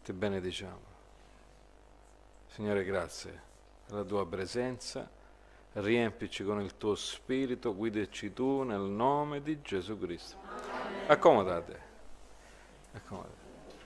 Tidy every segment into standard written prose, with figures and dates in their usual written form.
Ti benediciamo. Signore, grazie per la tua presenza, riempici con il tuo spirito, guidaci tu nel nome di Gesù Cristo. Accomodate. Accomodate.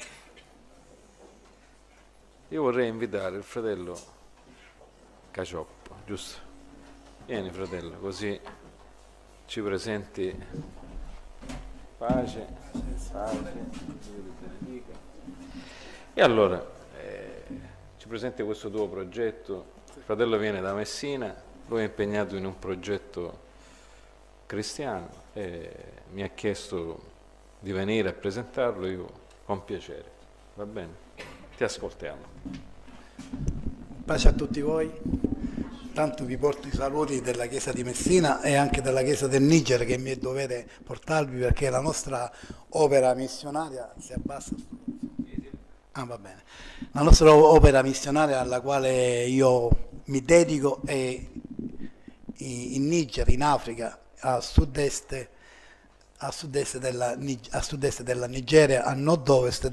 Io vorrei invitare il fratello Cacioppo, giusto? Vieni fratello, così ci presenti pace, Dio ti benedica. E allora, ci presenti questo tuo progetto. Il fratello viene da Messina, lui è impegnato in un progetto cristiano e mi ha chiesto di venire a presentarlo, io con piacere. Va bene? Ti ascoltiamo. Pace a tutti voi. Tanto vi porto i saluti della Chiesa di Messina e anche della Chiesa del Niger, che mi è dovere portarvi perché la nostra opera missionaria si abbassa. Va bene. La nostra opera missionaria alla quale io mi dedico è in Niger, in Africa, a sud-est della Nigeria, a nord-est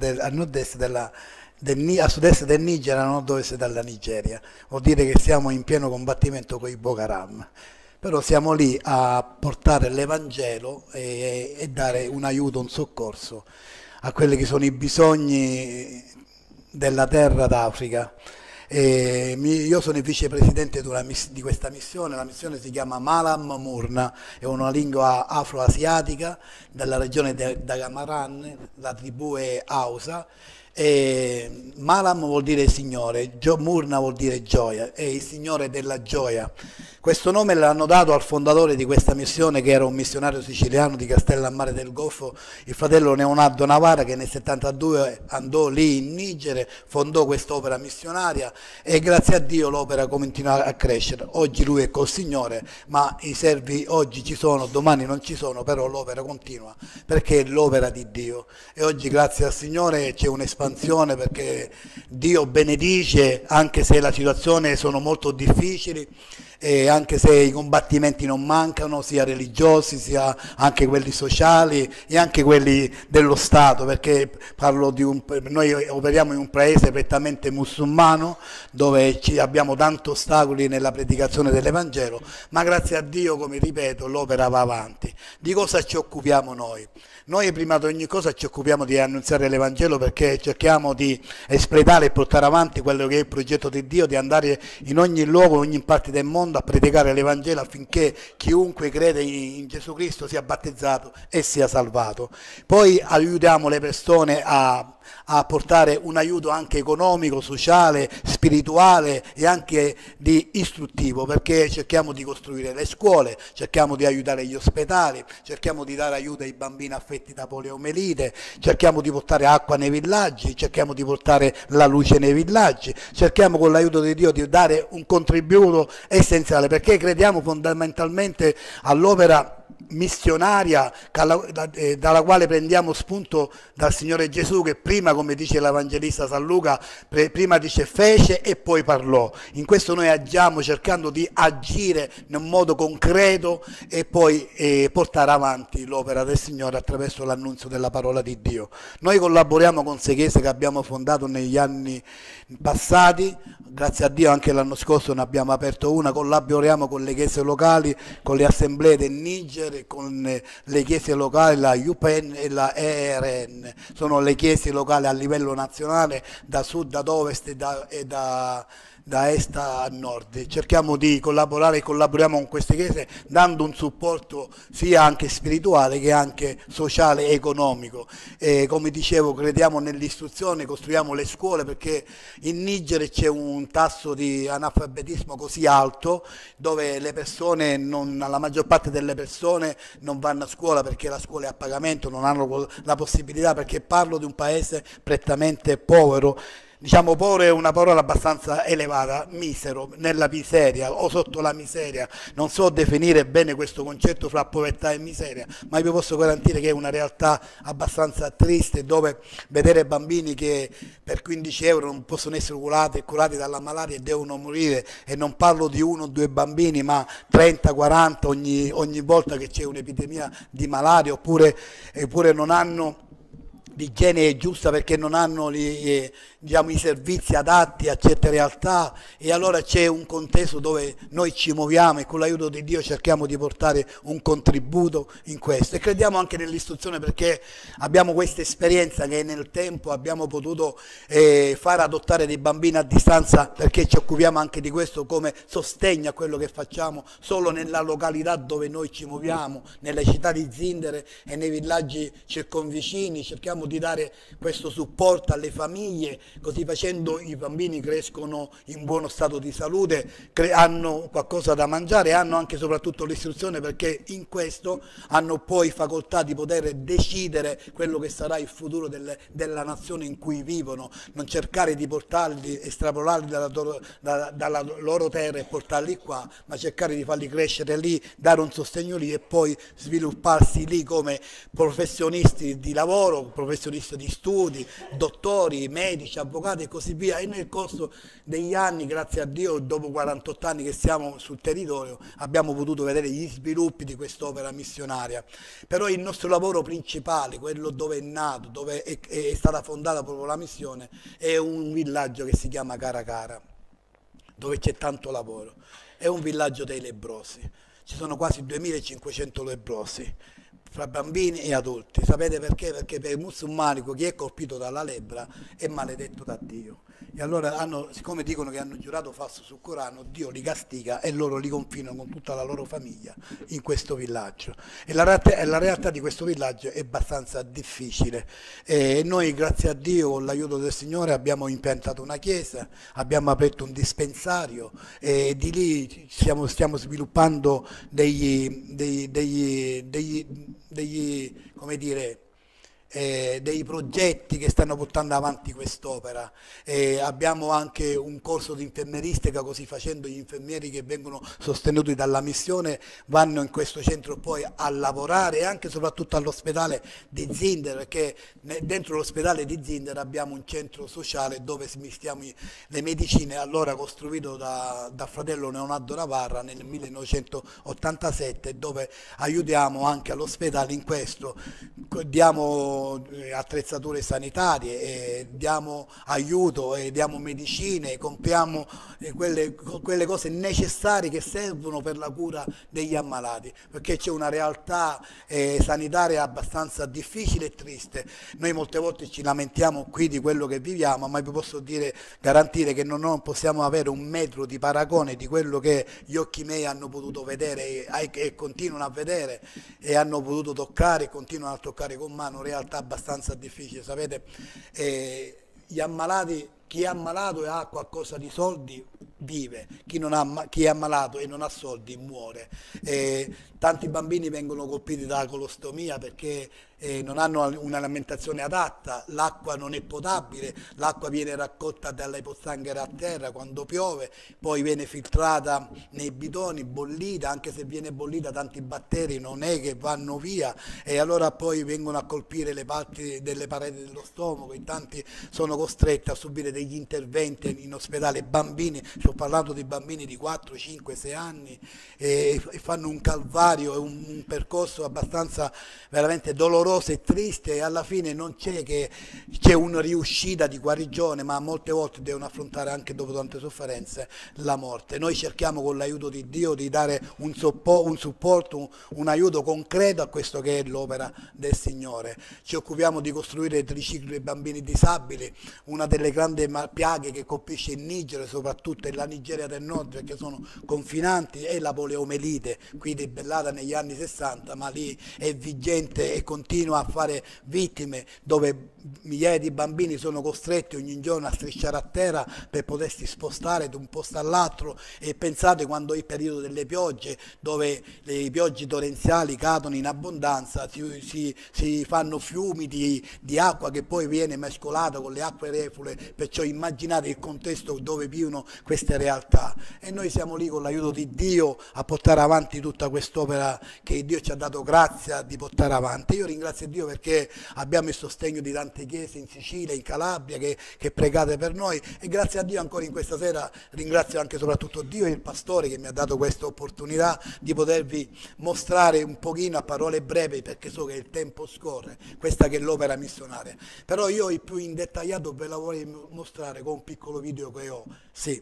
a sud-est del Niger, a nord-ovest della Nigeria. Vuol dire che siamo in pieno combattimento con i Boko Haram. Però siamo lì a portare l'Evangelo e dare un aiuto, un soccorso a quelli che sono i bisogni della terra d'Africa. Io sono il vicepresidente di questa missione. La missione si chiama Malam Murna, è una lingua afroasiatica della regione Dagamaran, la tribù è Hausa. Malam vuol dire Signore, Murna vuol dire gioia, è il Signore della gioia. Questo nome l'hanno dato al fondatore di questa missione, che era un missionario siciliano di Castellammare del Golfo, il fratello Leonardo Navara, che nel 72 andò lì in Niger, fondò quest'opera missionaria e grazie a Dio l'opera continua a crescere. Oggi lui è col Signore, ma i servi oggi ci sono, domani non ci sono, però l'opera continua perché è l'opera di Dio. E oggi grazie al Signore c'è un'espansione perché Dio benedice, anche se la situazione sono molto difficili. E anche se i combattimenti non mancano, sia religiosi, sia anche quelli sociali e anche quelli dello Stato, perché noi operiamo in un paese prettamente musulmano, dove abbiamo tanti ostacoli nella predicazione dell'Evangelo, ma grazie a Dio, come ripeto, l'opera va avanti. Di cosa ci occupiamo noi? Noi prima di ogni cosa ci occupiamo di annunziare l'Evangelo, perché cerchiamo di espletare e portare avanti quello che è il progetto di Dio, di andare in ogni luogo, in ogni parte del mondo a predicare l'Evangelo affinché chiunque crede in Gesù Cristo sia battezzato e sia salvato. Poi aiutiamo le persone a portare un aiuto anche economico, sociale, spirituale e anche di istruttivo, perché cerchiamo di costruire le scuole, cerchiamo di aiutare gli ospedali, cerchiamo di dare aiuto ai bambini affetti da poliomelite, cerchiamo di portare acqua nei villaggi, cerchiamo di portare la luce nei villaggi, cerchiamo con l'aiuto di Dio di dare un contributo essenziale, perché crediamo fondamentalmente all'opera missionaria dalla quale prendiamo spunto dal Signore Gesù, che prima, come dice l'Evangelista San Luca, prima dice fece e poi parlò. In questo noi agiamo cercando di agire in un modo concreto e poi portare avanti l'opera del Signore attraverso l'annunzio della parola di Dio. Noi collaboriamo con 6 chiese che abbiamo fondato negli anni passati, grazie a Dio anche l'anno scorso ne abbiamo aperto una, collaboriamo con le chiese locali, con le assemblee del Niger, con le chiese locali, la UPEN e la ERN, sono le chiese locali a livello nazionale, da sud ad ovest e da est a nord. Cerchiamo di collaborare e collaboriamo con queste chiese dando un supporto sia anche spirituale che anche sociale e economico. Come dicevo, crediamo nell'istruzione, costruiamo le scuole, perché in Niger c'è un tasso di analfabetismo così alto, dove le persone la maggior parte delle persone non vanno a scuola perché la scuola è a pagamento, non hanno la possibilità, perché parlo di un paese prettamente povero. Diciamo povero è una parola abbastanza elevata, misero, nella miseria o sotto la miseria. Non so definire bene questo concetto fra povertà e miseria, ma vi posso garantire che è una realtà abbastanza triste, dove vedere bambini che per 15 euro non possono essere curati dalla malaria e devono morire, e non parlo di 1 o 2 bambini, ma 30, 40 ogni volta che c'è un'epidemia di malaria, oppure non hanno l'igiene giusta perché non hanno diciamo, i servizi adatti a certe realtà, e allora c'è un contesto dove noi ci muoviamo e con l'aiuto di Dio cerchiamo di portare un contributo in questo, e crediamo anche nell'istruzione perché abbiamo questa esperienza che nel tempo abbiamo potuto far adottare dei bambini a distanza, perché ci occupiamo anche di questo come sostegno a quello che facciamo solo nella località dove noi ci muoviamo, nelle città di Zindere e nei villaggi circonvicini. Cerchiamo di dare questo supporto alle famiglie, così facendo i bambini crescono in buono stato di salute, hanno qualcosa da mangiare e hanno anche soprattutto l'istruzione, perché in questo hanno poi facoltà di poter decidere quello che sarà il futuro della nazione in cui vivono, non cercare di portarli, estrapolarli dalla loro terra e portarli qua, ma cercare di farli crescere lì, dare un sostegno lì e poi svilupparsi lì come professionisti di lavoro, professionisti di studi, dottori, medici, avvocati e così via. E nel corso degli anni, grazie a Dio, dopo 48 anni che siamo sul territorio, abbiamo potuto vedere gli sviluppi di quest'opera missionaria. Però il nostro lavoro principale, quello dove è nato, dove è stata fondata proprio la missione, è un villaggio che si chiama Caracara, dove c'è tanto lavoro. È un villaggio dei lebbrosi, ci sono quasi 2500 lebbrosi, fra bambini e adulti. Sapete perché? Perché per i musulmani chi è colpito dalla lebbra è maledetto da Dio. E allora siccome dicono che hanno giurato falso sul Corano, Dio li castiga e loro li confinano con tutta la loro famiglia in questo villaggio. E la realtà di questo villaggio è abbastanza difficile. E noi, grazie a Dio, con l'aiuto del Signore, abbiamo impiantato una chiesa, abbiamo aperto un dispensario e di lì stiamo sviluppando come dire, dei progetti che stanno portando avanti quest'opera. Abbiamo anche un corso di infermieristica, così facendo gli infermieri che vengono sostenuti dalla missione vanno in questo centro poi a lavorare, e anche e soprattutto all'ospedale di Zindere, perché dentro l'ospedale di Zindere abbiamo un centro sociale dove smistiamo le medicine, allora costruito da fratello Leonardo Navarra nel 1987, dove aiutiamo anche all'ospedale in questo, diamo attrezzature sanitarie, diamo aiuto, diamo medicine, compriamo quelle cose necessarie che servono per la cura degli ammalati, perché c'è una realtà sanitaria abbastanza difficile e triste. Noi molte volte ci lamentiamo qui di quello che viviamo, ma vi posso garantire che non possiamo avere un metro di paragone di quello che gli occhi miei hanno potuto vedere e continuano a vedere e hanno potuto toccare e continuano a toccare con mano, realtà abbastanza difficile. Sapete, gli ammalati, chi è ammalato e ha qualcosa di soldi vive, chi è ammalato e non ha soldi muore. Tanti bambini vengono colpiti dalla colostomia perché non hanno un'alimentazione adatta, l'acqua non è potabile, l'acqua viene raccolta dalle pozzanghere a terra quando piove, poi viene filtrata nei bidoni, bollita, anche se viene bollita tanti batteri non è che vanno via, e allora poi vengono a colpire le parti delle pareti dello stomaco, e tanti sono costretti a subire degli interventi in ospedale. Bambini, sto parlando di bambini di 4, 5, 6 anni, e fanno un calvario, un percorso abbastanza veramente doloroso e triste, e alla fine non c'è una riuscita di guarigione, ma molte volte devono affrontare anche dopo tante sofferenze la morte. Noi cerchiamo con l'aiuto di Dio di dare un supporto, un aiuto concreto a questo che è l'opera del Signore. Ci occupiamo di costruire tricicli per bambini disabili, una delle grandi piaghe che colpisce il Niger, soprattutto la Nigeria del Nord, perché sono confinanti, è la poliomelite, qui debellata negli anni 60, ma lì è vigente e continua a fare vittime, dove migliaia di bambini sono costretti ogni giorno a strisciare a terra per potersi spostare da un posto all'altro. E pensate, quando è il periodo delle piogge, dove le piogge torrenziali cadono in abbondanza, si fanno fiumi di acqua che poi viene mescolata con le acque reflue, perciò immaginate il contesto dove vivono questi queste realtà, e noi siamo lì con l'aiuto di Dio a portare avanti tutta quest'opera che Dio ci ha dato grazia di portare avanti. Io ringrazio Dio perché abbiamo il sostegno di tante chiese in Sicilia, in Calabria, che pregate per noi, e grazie a Dio ancora in questa sera ringrazio anche soprattutto Dio e il pastore che mi ha dato questa opportunità di potervi mostrare un pochino a parole brevi, perché so che il tempo scorre, questa che è l'opera missionaria. Però io il più in dettagliato ve la voglio mostrare con un piccolo video che ho, sì.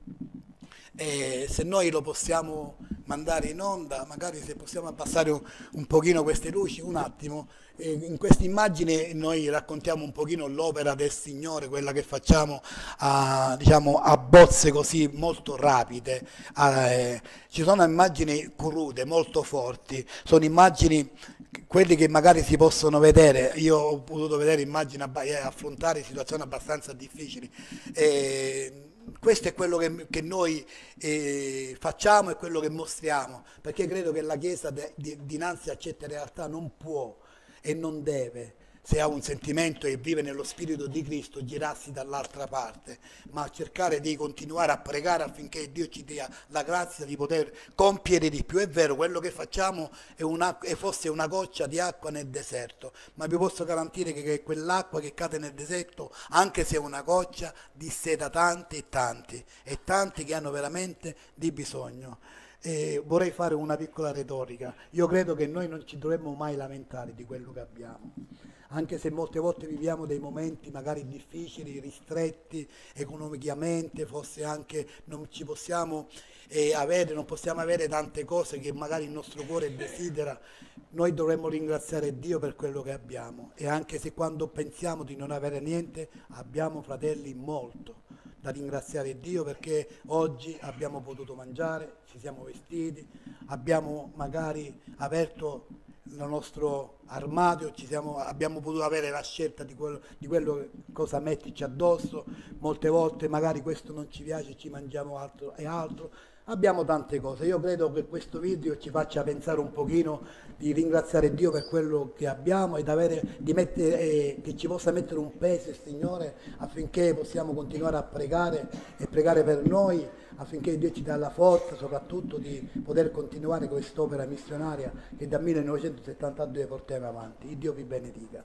E se noi lo possiamo mandare in onda, magari se possiamo abbassare un pochino queste luci, un attimo. In questa immagine noi raccontiamo un pochino l'opera del Signore, quella che facciamo diciamo, a bozze così molto rapide. Ci sono immagini crude, molto forti, sono immagini quelli che magari si possono vedere. Io ho potuto vedere immagini affrontare situazioni abbastanza difficili. Questo è quello che noi facciamo e quello che mostriamo, perché credo che la Chiesa dinanzi a certe realtà non può e non deve, se ha un sentimento e vive nello Spirito di Cristo, girarsi dall'altra parte, ma cercare di continuare a pregare affinché Dio ci dia la grazia di poter compiere di più. È vero, quello che facciamo è fosse una goccia di acqua nel deserto, ma vi posso garantire che quell'acqua che cade nel deserto, anche se è una goccia, disseta tanti e tanti che hanno veramente di bisogno. Vorrei fare una piccola retorica. Io credo che noi non ci dovremmo mai lamentare di quello che abbiamo, anche se molte volte viviamo dei momenti magari difficili, ristretti economicamente, forse anche non possiamo avere tante cose che magari il nostro cuore desidera. Noi dovremmo ringraziare Dio per quello che abbiamo, e anche se quando pensiamo di non avere niente, abbiamo, fratelli, molto da ringraziare Dio, perché oggi abbiamo potuto mangiare, ci siamo vestiti, abbiamo magari aperto il nostro armadio, abbiamo potuto avere la scelta di quello cosa metterci addosso. Molte volte magari questo non ci piace, ci mangiamo altro e altro. Abbiamo tante cose. Io credo che questo video ci faccia pensare un pochino di ringraziare Dio per quello che abbiamo, e che ci possa mettere un peso il Signore affinché possiamo continuare a pregare e pregare per noi, affinché Dio ci dà la forza soprattutto di poter continuare quest'opera missionaria che dal 1972 portiamo avanti. Il Dio vi benedica.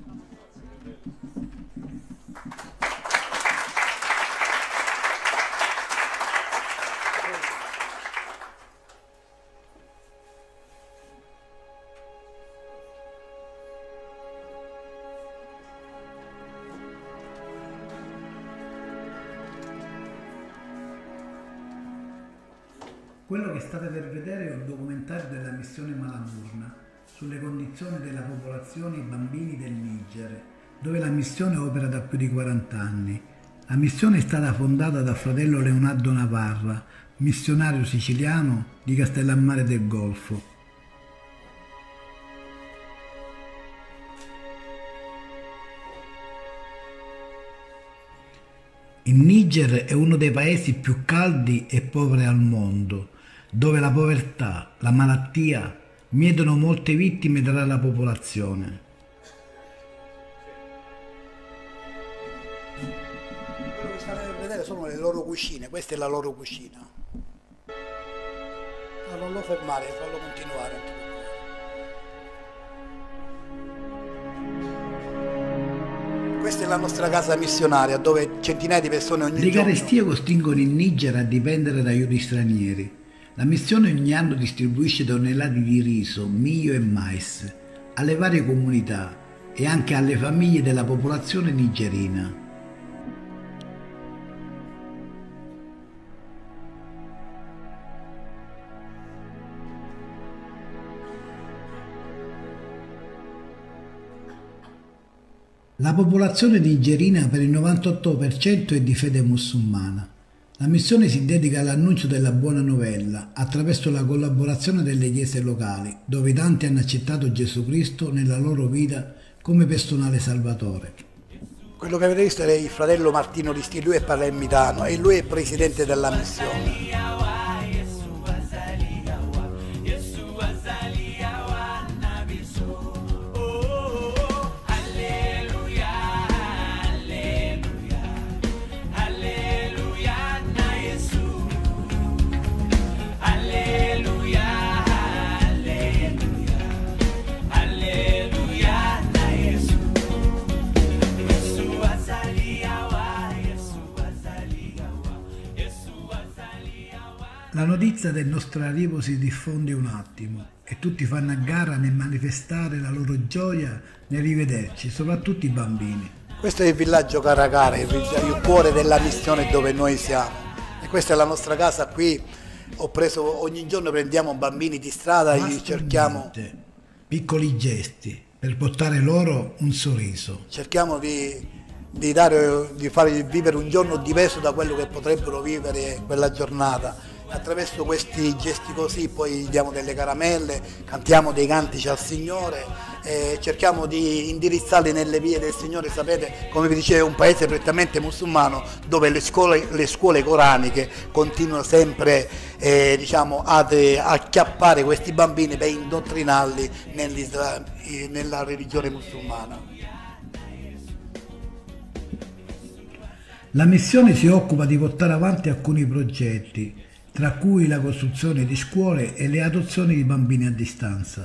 Quello che state per vedere è un documentario della missione Malamurna sulle condizioni della popolazione e bambini del Niger, dove la missione opera da più di 40 anni. La missione è stata fondata dal fratello Leonardo Navarra, missionario siciliano di Castellammare del Golfo. Il Niger è uno dei paesi più caldi e poveri al mondo, dove la povertà, la malattia miedono molte vittime tra la popolazione. Quello che state a vedere sono le loro cucine, questa è la loro cucina. No, non lo fermare, fallo continuare. Questa è la nostra casa missionaria, dove centinaia di persone ogni giorno... Le carestie costringono il Niger a dipendere da aiuti stranieri. La missione ogni anno distribuisce tonnellate di riso, miglio e mais alle varie comunità e anche alle famiglie della popolazione nigerina. La popolazione nigerina per il 98% è di fede musulmana. La missione si dedica all'annuncio della buona novella attraverso la collaborazione delle chiese locali, dove tanti hanno accettato Gesù Cristo nella loro vita come personale salvatore. Quello che avete visto è il fratello Martino Listi, lui è palermitano e lui è presidente della missione. Alleluia, alleluia, na Yesu La notizia del nostro arrivo si diffonde un attimo e tutti fanno a gara nel manifestare la loro gioia nel rivederci, soprattutto i bambini. Questo è il villaggio Caragara, il cuore della missione dove noi siamo. E questa è la nostra casa qui. Ogni giorno prendiamo bambini di strada e gli cerchiamo piccoli gesti per portare loro un sorriso. Cerchiamo di fargli vivere un giorno diverso da quello che potrebbero vivere quella giornata. Attraverso questi gesti così poi gli diamo delle caramelle, cantiamo dei cantici al Signore, cerchiamo di indirizzarli nelle vie del Signore. Sapete, come vi dicevo, è un paese prettamente musulmano dove le scuole coraniche continuano sempre ad acchiappare questi bambini per indottrinarli nella religione musulmana. La missione si occupa di portare avanti alcuni progetti, tra cui la costruzione di scuole e le adozioni di bambini a distanza.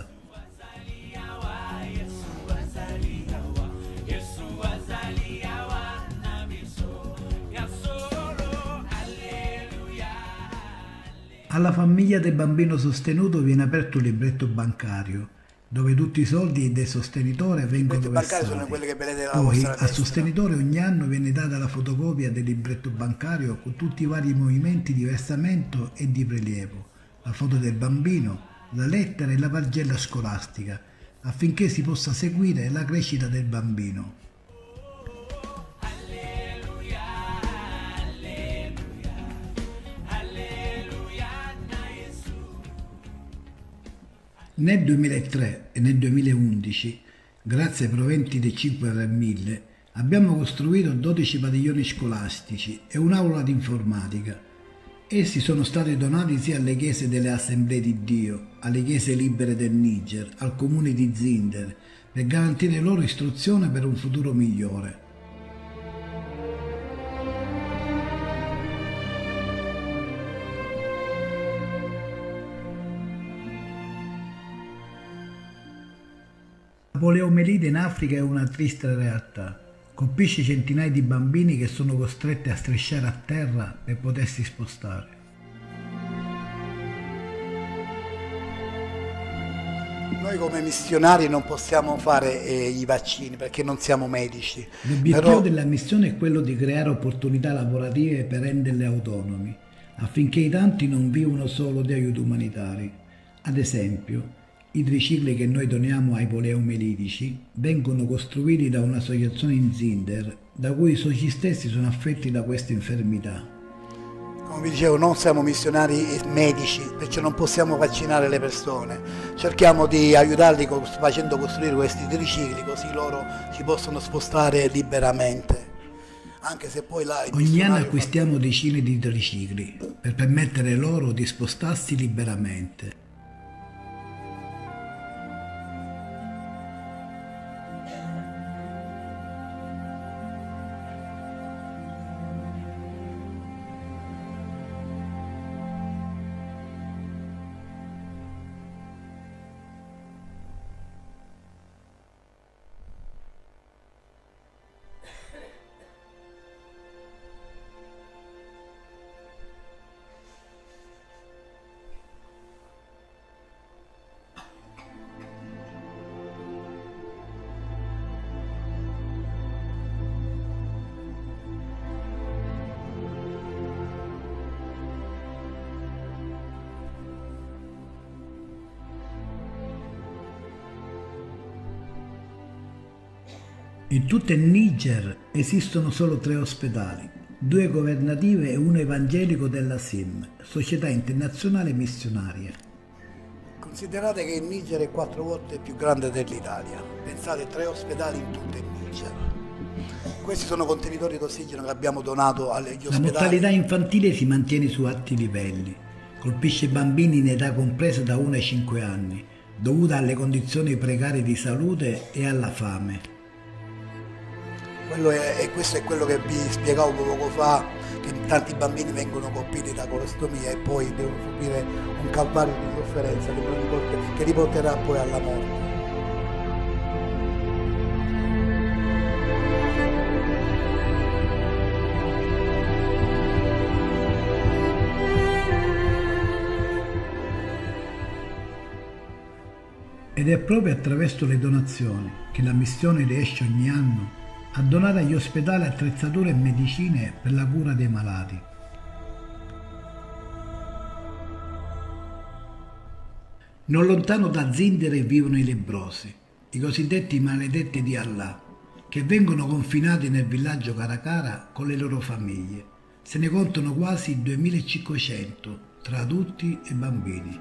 Alla famiglia del bambino sostenuto viene aperto un libretto bancario, dove tutti i soldi del sostenitore vengono versati. Sono quelli che vedete alla Poi vostra al destra. sostenitore ogni anno viene data la fotocopia del libretto bancario con tutti i vari movimenti di versamento e di prelievo, la foto del bambino, la lettera e la pagella scolastica, affinché si possa seguire la crescita del bambino. Nel 2003 e nel 2011, grazie ai proventi dei 5 per 1000, abbiamo costruito 12 padiglioni scolastici e un'aula di informatica. Essi sono stati donati sia alle chiese delle Assemblee di Dio, alle chiese libere del Niger, al comune di Zinder, per garantire loro istruzione per un futuro migliore. La poliomielite in Africa è una triste realtà. Colpisce centinaia di bambini che sono costretti a strisciare a terra per potersi spostare. Noi come missionari non possiamo fare i vaccini perché non siamo medici. L'obiettivo della missione è quello di creare opportunità lavorative per renderle autonomi, affinché i tanti non vivano solo di aiuti umanitari. Ad esempio, i tricicli che noi doniamo ai poliomielitici vengono costruiti da un'associazione in Zinder, da cui i soci stessi sono affetti da questa infermità. Come vi dicevo, non siamo missionari medici, perciò non possiamo vaccinare le persone. Cerchiamo di aiutarli facendo costruire questi tricicli, così loro si possono spostare liberamente. Anche se poi ogni anno acquistiamo decine di tricicli per permettere loro di spostarsi liberamente. In tutto il Niger esistono solo 3 ospedali, 2 governative e 1 evangelico della SIM, Società Internazionale Missionaria. Considerate che il Niger è 4 volte più grande dell'Italia. Pensate, 3 ospedali in tutto il Niger. Questi sono contenitori d'ossigeno che abbiamo donato agli ospedali. La mortalità infantile si mantiene su alti livelli. Colpisce bambini in età compresa da 1 ai 5 anni, dovuta alle condizioni precarie di salute e alla fame. Questo è quello che vi spiegavo poco fa, che tanti bambini vengono colpiti da colostomia e poi devono subire un calvario di sofferenza che li porterà poi alla morte. Ed è proprio attraverso le donazioni che la missione riesce ogni anno a donare agli ospedali attrezzature e medicine per la cura dei malati. Non lontano da Zindere vivono i lebbrosi, i cosiddetti maledetti di Allah, che vengono confinati nel villaggio Caracara con le loro famiglie. Se ne contano quasi 2500 tra adulti e bambini.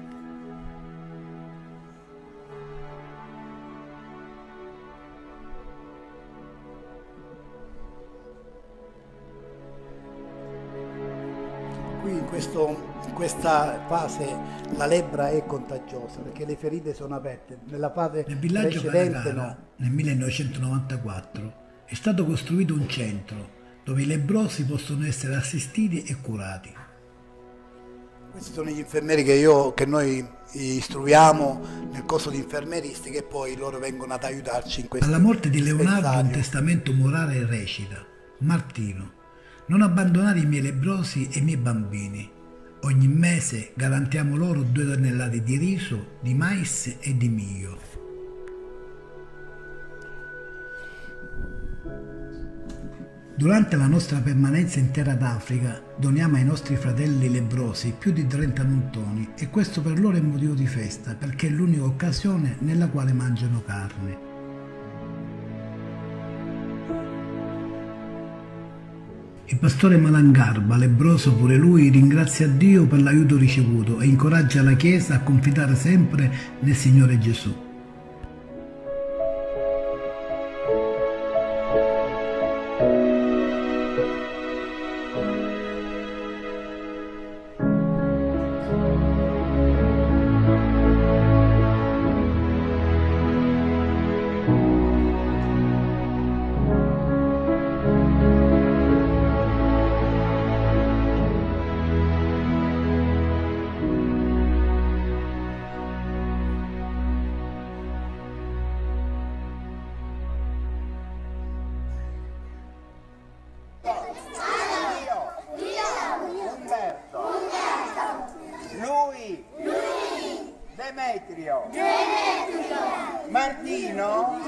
Qui in questa fase la lebbra è contagiosa perché le ferite sono aperte. Nella fase Nel villaggio precedente Caracara, nel 1994, è stato costruito un centro dove i lebbrosi possono essere assistiti e curati. Questi sono gli infermieri che noi istruiamo nel corso di infermieristica e poi loro vengono ad aiutarci in questo. Alla morte di Leonardo un testamento morale recita: Martino, non abbandonare i miei lebbrosi e i miei bambini. Ogni mese garantiamo loro 2 tonnellate di riso, di mais e di miglio. Durante la nostra permanenza in terra d'Africa doniamo ai nostri fratelli lebbrosi più di 30 montoni e questo per loro è motivo di festa perché è l'unica occasione nella quale mangiano carne. Il pastore Malangarba, lebbroso pure lui, ringrazia Dio per l'aiuto ricevuto e incoraggia la Chiesa a confidare sempre nel Signore Gesù. Demetrio, Martino,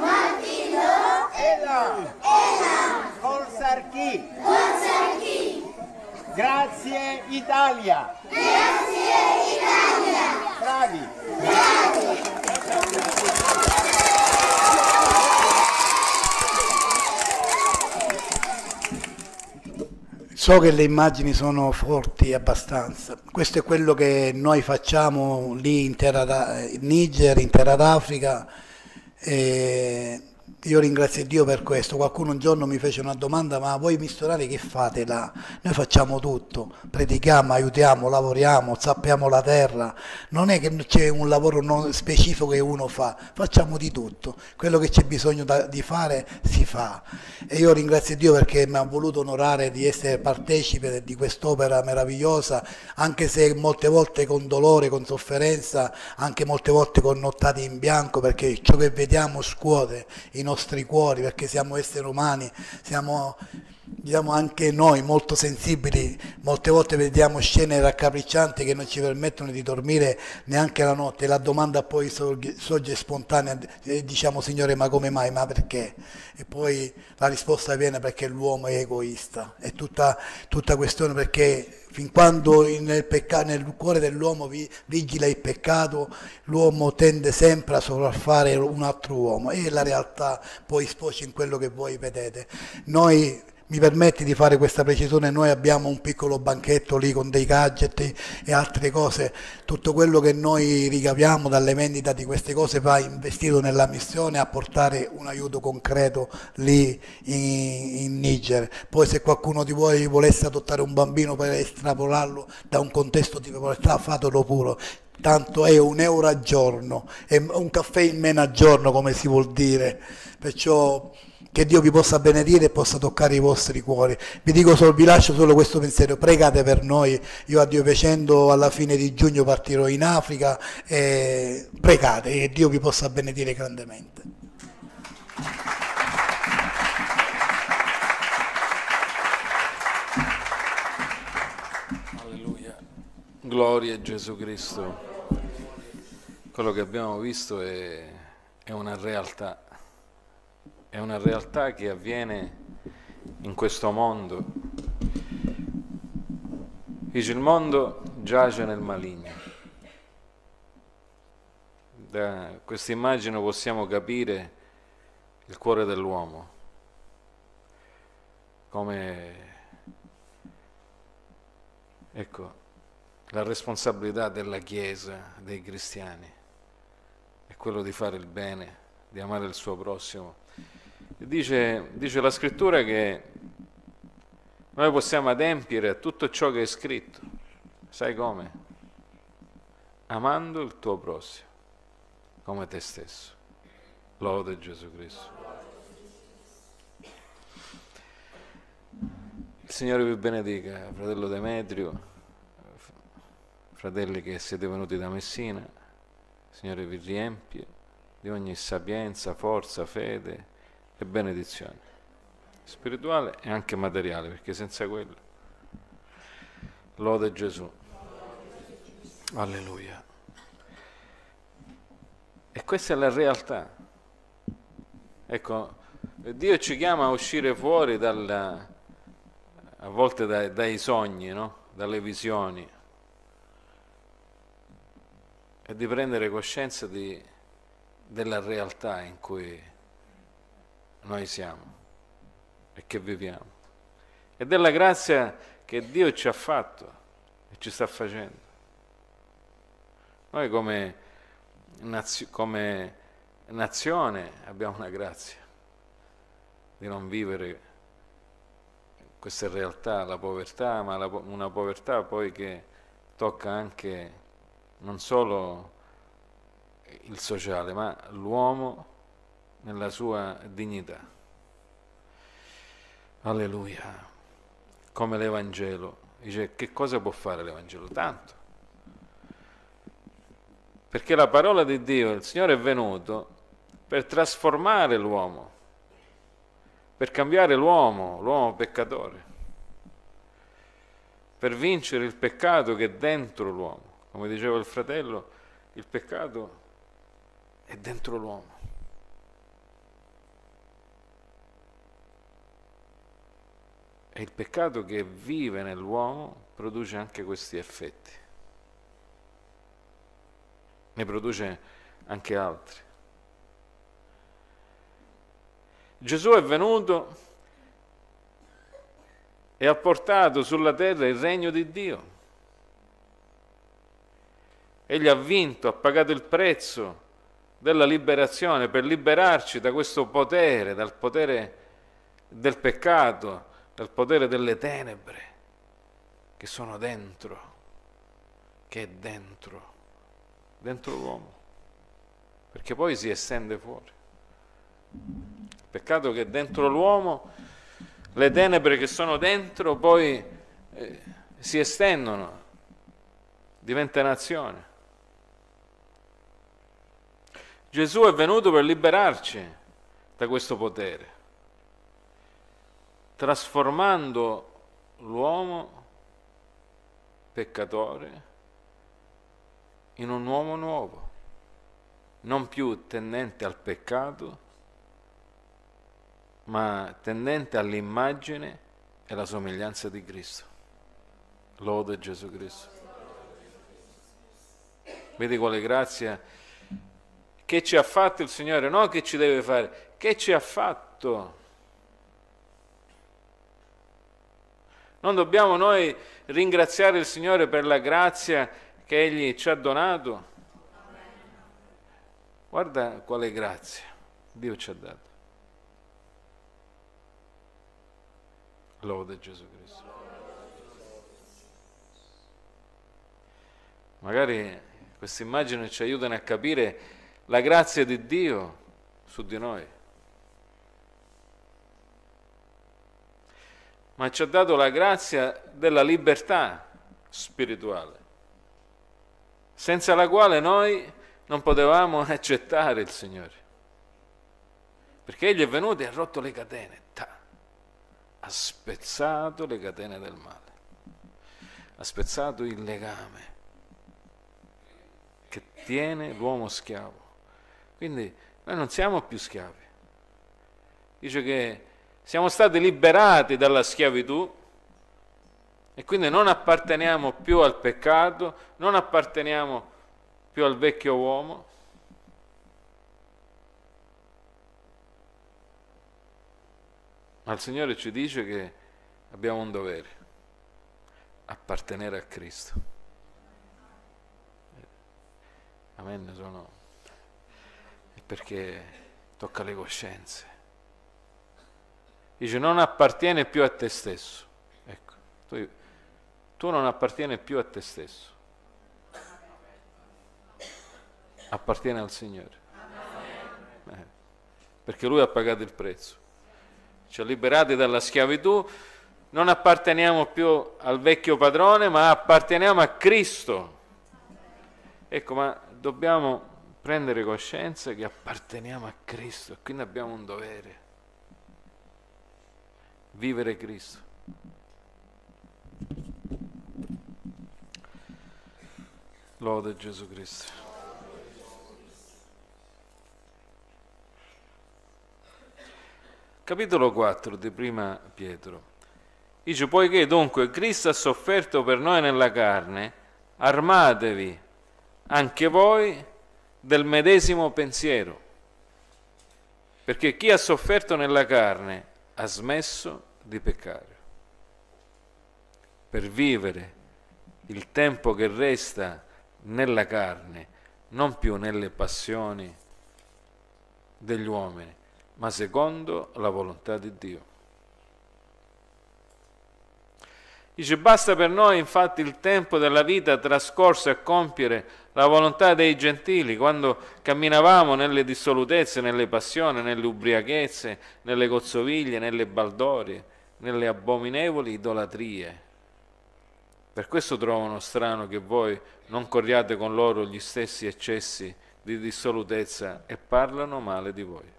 Ela, Colsarchi, Grazie Italia, bravi. So che le immagini sono forti abbastanza. Questo è quello che noi facciamo lì in Niger, in terra d'Africa. Io ringrazio Dio per questo. Qualcuno un giorno mi fece una domanda: ma voi missionari che fate là? Noi facciamo tutto, predichiamo, aiutiamo, lavoriamo, sappiamo la terra. Non è che c'è un lavoro specifico che uno fa, facciamo di tutto. Quello che c'è bisogno di fare si fa. E io ringrazio Dio perché mi ha voluto onorare di essere partecipe di quest'opera meravigliosa, anche se molte volte con dolore, con sofferenza, anche molte volte con nottate in bianco, perché ciò che vediamo scuote i nostri cuori, perché siamo esseri umani, siamo, diciamo, anche noi molto sensibili. Molte volte vediamo scene raccapriccianti che non ci permettono di dormire neanche la notte. La domanda poi sorge spontanea e diciamo: Signore, ma come mai? Ma perché? E poi la risposta viene: perché l'uomo è egoista. È tutta questione, perché fin quando nel cuore dell'uomo vigila il peccato, l'uomo tende sempre a sopraffare un altro uomo e la realtà poi sfocia in quello che voi vedete. Noi, mi permetti di fare questa precisione, noi abbiamo un piccolo banchetto lì con dei gadget e altre cose. Tutto quello che noi ricaviamo dalle vendite di queste cose va investito nella missione a portare un aiuto concreto lì in Niger. Poi se qualcuno di voi volesse adottare un bambino per estrapolarlo da un contesto di povertà, fatelo pure. Tanto è €1 al giorno, è un caffè in meno al giorno, come si vuol dire. Perciò che Dio vi possa benedire e possa toccare i vostri cuori. Vi lascio solo questo pensiero: pregate per noi. Io, a Dio piacendo, alla fine di giugno partirò in Africa, e pregate e Dio vi possa benedire grandemente. Alleluia, gloria a Gesù Cristo. Quello che abbiamo visto è è una realtà che avviene in questo mondo. Dice, il mondo giace nel maligno. Da questa immagine possiamo capire il cuore dell'uomo, come, ecco, la responsabilità della Chiesa, dei cristiani, è quello di fare il bene, di amare il suo prossimo. Dice la Scrittura che noi possiamo adempiere a tutto ciò che è scritto. Sai come? Amando il tuo prossimo come te stesso. Lode Gesù Cristo. Il Signore vi benedica, fratello Demetrio, fratelli che siete venuti da Messina. Il Signore vi riempie di ogni sapienza, forza, fede e benedizione spirituale e anche materiale, perché senza quello. Lode Gesù. Alleluia. E questa è la realtà. Ecco, Dio ci chiama a uscire fuori a volte dai sogni, no? Dalle visioni, e di prendere coscienza della realtà in cui noi siamo e che viviamo, e della grazia che Dio ci ha fatto e ci sta facendo. Noi come nazione abbiamo una grazia di non vivere queste realtà, la povertà, ma una povertà poi che tocca anche non solo il sociale, ma l'uomo nella sua dignità. Alleluia. Come l'Evangelo. Dice, che cosa può fare l'Evangelo? Tanto. Perché la parola di Dio, il Signore è venuto per trasformare l'uomo, per cambiare l'uomo peccatore, per vincere il peccato che è dentro l'uomo. Come diceva il fratello, il peccato è dentro l'uomo. E il peccato che vive nell'uomo produce anche questi effetti. Ne produce anche altri. Gesù è venuto e ha portato sulla terra il regno di Dio. Egli ha vinto, ha pagato il prezzo della liberazione per liberarci da questo potere, dal potere del peccato, dal potere delle tenebre che sono dentro, che è dentro l'uomo, perché poi si estende fuori. Il peccato che è dentro l'uomo, le tenebre che sono dentro poi si estendono, diventa nazione. Gesù è venuto per liberarci da questo potere, trasformando l'uomo peccatore in un uomo nuovo, non più tendente al peccato, ma tendente all'immagine e alla somiglianza di Cristo. Lode Gesù Cristo. Vedi quale grazia che ci ha fatto il Signore, non che ci deve fare, che ci ha fatto. Non dobbiamo noi ringraziare il Signore per la grazia che Egli ci ha donato? Guarda quale grazia Dio ci ha dato. Lode Gesù Cristo. Magari queste immagini ci aiutano a capire la grazia di Dio su di noi. Ma ci ha dato la grazia della libertà spirituale, senza la quale noi non potevamo accettare il Signore. Perché Egli è venuto e ha rotto le catene, ha spezzato le catene del male, ha spezzato il legame che tiene l'uomo schiavo. Quindi Noi non siamo più schiavi. Dice che siamo stati liberati dalla schiavitù e quindi non apparteniamo più al peccato, non apparteniamo più al vecchio uomo. Ma il Signore ci dice che abbiamo un dovere: appartenere a Cristo. Amen. È perché tocca le coscienze. Dice: non appartiene più a te stesso. Ecco, tu non appartieni più a te stesso, appartiene al Signore, perché Lui ha pagato il prezzo, ci ha liberati dalla schiavitù. Non apparteniamo più al vecchio padrone, ma apparteniamo a Cristo. Ecco, ma dobbiamo prendere coscienza che apparteniamo a Cristo e quindi abbiamo un dovere: vivere Cristo. Lode Gesù Cristo. Capitolo 4 di Prima Pietro. Dice: poiché dunque Cristo ha sofferto per noi nella carne, armatevi anche voi del medesimo pensiero, perché chi ha sofferto nella carne ha smesso di peccare, per vivere il tempo che resta nella carne, non più nelle passioni degli uomini, ma secondo la volontà di Dio. Dice: basta per noi infatti il tempo della vita trascorso a compiere la volontà dei gentili, quando camminavamo nelle dissolutezze, nelle passioni, nelle ubriachezze, nelle cozzoviglie, nelle baldorie, nelle abominevoli idolatrie. Per questo trovano strano che voi non corriate con loro gli stessi eccessi di dissolutezza e parlano male di voi.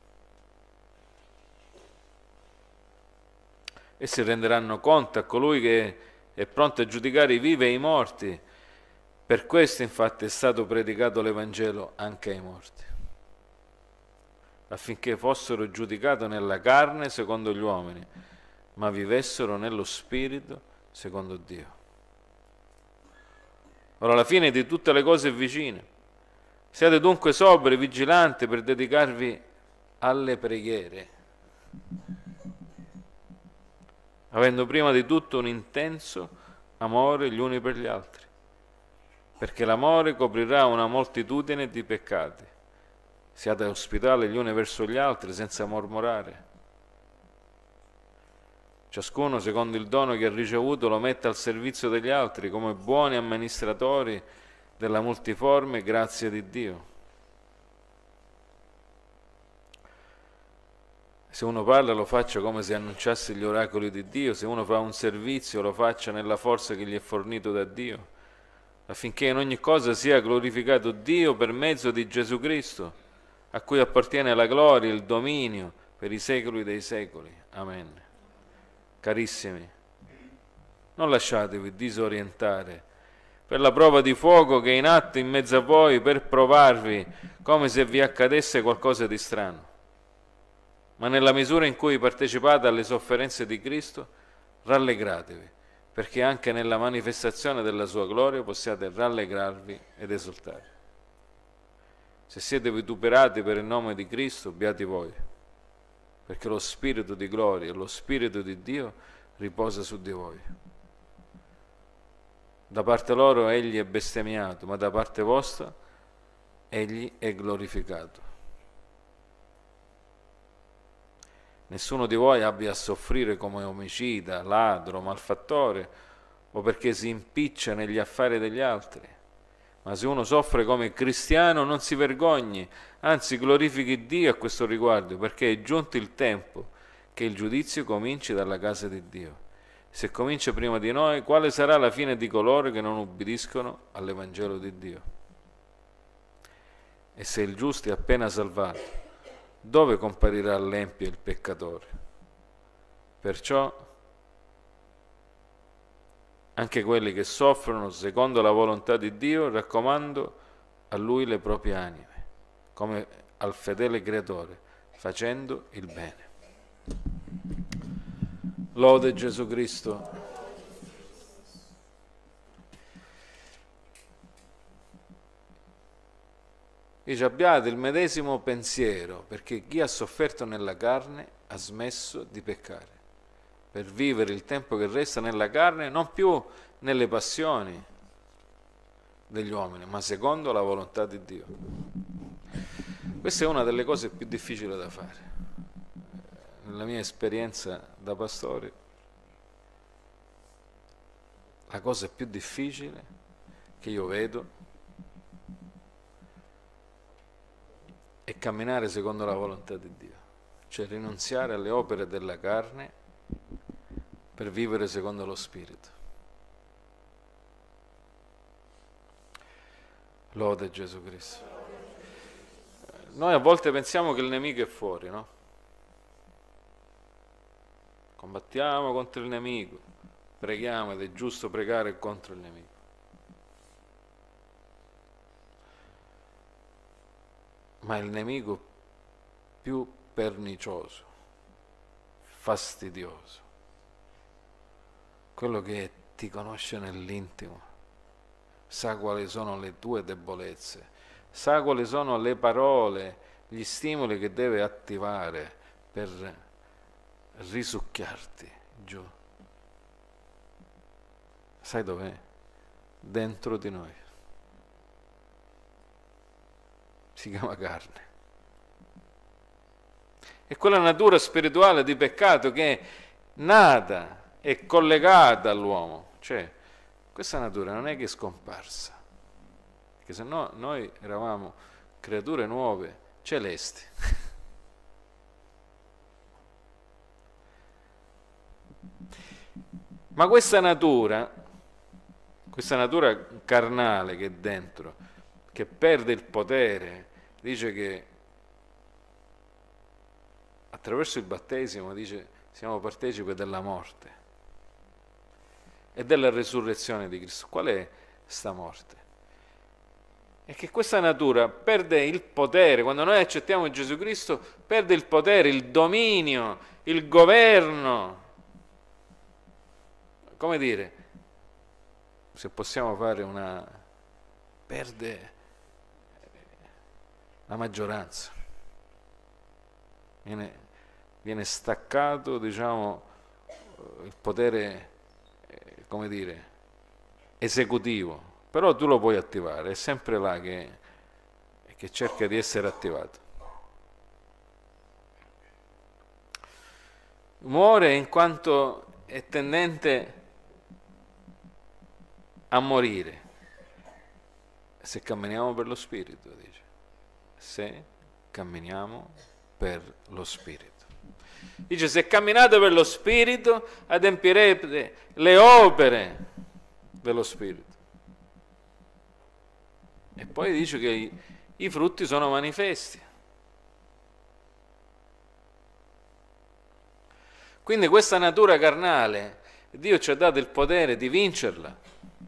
Essi renderanno conto a colui che è pronto a giudicare i vivi e i morti. Per questo infatti è stato predicato l'Evangelo anche ai morti, affinché fossero giudicati nella carne secondo gli uomini, ma vivessero nello Spirito secondo Dio. Ora la fine di tutte le cose è vicina. Siate dunque sobri, vigilanti, per dedicarvi alle preghiere, avendo prima di tutto un intenso amore gli uni per gli altri, perché l'amore coprirà una moltitudine di peccati. Siate ospitali gli uni verso gli altri senza mormorare. Ciascuno, secondo il dono che ha ricevuto, lo mette al servizio degli altri come buoni amministratori della multiforme grazia di Dio. Se uno parla, lo faccia come se annunciasse gli oracoli di Dio. Se uno fa un servizio, lo faccia nella forza che gli è fornito da Dio, affinché in ogni cosa sia glorificato Dio per mezzo di Gesù Cristo, a cui appartiene la gloria e il dominio per i secoli dei secoli. Amen. Carissimi, non lasciatevi disorientare per la prova di fuoco che è in atto in mezzo a voi per provarvi come se vi accadesse qualcosa di strano. Ma nella misura in cui partecipate alle sofferenze di Cristo, rallegratevi, perché anche nella manifestazione della sua gloria possiate rallegrarvi ed esultare. Se siete vituperati per il nome di Cristo, beati voi, perché lo Spirito di gloria e lo Spirito di Dio riposa su di voi. Da parte loro egli è bestemmiato, ma da parte vostra egli è glorificato. Nessuno di voi abbia a soffrire come omicida, ladro, malfattore, o perché si impiccia negli affari degli altri. Ma se uno soffre come cristiano non si vergogni, anzi glorifichi Dio a questo riguardo, perché è giunto il tempo che il giudizio cominci dalla casa di Dio. Se comincia prima di noi, quale sarà la fine di coloro che non ubbidiscono all'Evangelo di Dio? E se il giusto è appena salvato, dove comparirà l'empio e il peccatore? Perciò anche quelli che soffrono secondo la volontà di Dio raccomando a Lui le proprie anime, come al fedele creatore, facendo il bene. Lode Gesù Cristo. Dice: abbiate il medesimo pensiero, perché chi ha sofferto nella carne ha smesso di peccare, per vivere il tempo che resta nella carne non più nelle passioni degli uomini, ma secondo la volontà di Dio. Questa è una delle cose più difficili da fare. Nella mia esperienza da pastore, la cosa più difficile che io vedo è camminare secondo la volontà di Dio, cioè rinunziare alle opere della carne per vivere secondo lo Spirito. Lode Gesù Cristo. Noi a volte pensiamo che il nemico è fuori, no? Combattiamo contro il nemico, preghiamo, ed è giusto pregare contro il nemico. Ma il nemico più pernicioso, fastidioso, quello che ti conosce nell'intimo, sa quali sono le tue debolezze, sa quali sono le parole, gli stimoli che deve attivare per risucchiarti giù. Sai dov'è? Dentro di noi. Si chiama carne. È quella natura spirituale di peccato che è nata, è collegata all'uomo. Cioè, questa natura non è che è scomparsa, perché se no noi eravamo creature nuove, celesti. Ma questa natura carnale che è dentro, che perde il potere, dice che attraverso il battesimo, dice, siamo partecipi della morte e della resurrezione di Cristo. Qual è sta morte? È che questa natura perde il potere, quando noi accettiamo Gesù Cristo, perde il potere, il dominio, il governo. Come dire, se possiamo fare perde la maggioranza, viene staccato, diciamo, il potere, come dire, esecutivo, però tu lo puoi attivare, è sempre là che cerca di essere attivato. Muore in quanto è tendente a morire se camminiamo per lo Spirito, dice. Se camminiamo per lo Spirito. Dice, se camminate per lo Spirito, adempirete le opere dello Spirito. E poi dice che i frutti sono manifesti. Quindi questa natura carnale, Dio ci ha dato il potere di vincerla.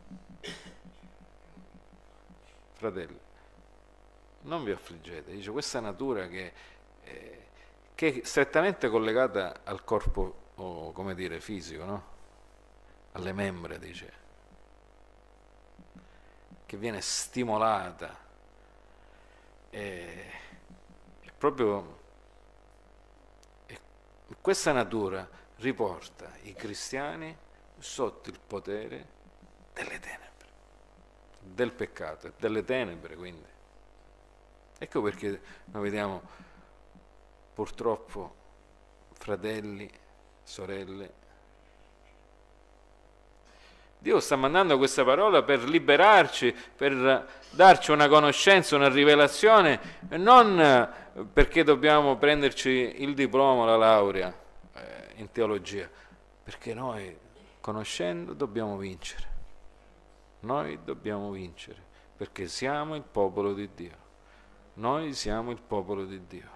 Fratelli, non vi affliggete, dice, questa natura che è strettamente collegata al corpo, o come dire, fisico, no? Alle membra, dice, che viene stimolata, è proprio questa natura riporta i cristiani sotto il potere delle tenebre, del peccato e delle tenebre, quindi. Ecco perché noi vediamo purtroppo fratelli, sorelle. Dio sta mandando questa parola per liberarci, per darci una conoscenza, una rivelazione, non perché dobbiamo prenderci il diploma, la laurea in teologia, perché noi, conoscendo, dobbiamo vincere. Noi dobbiamo vincere, perché siamo il popolo di Dio. Noi siamo il popolo di Dio.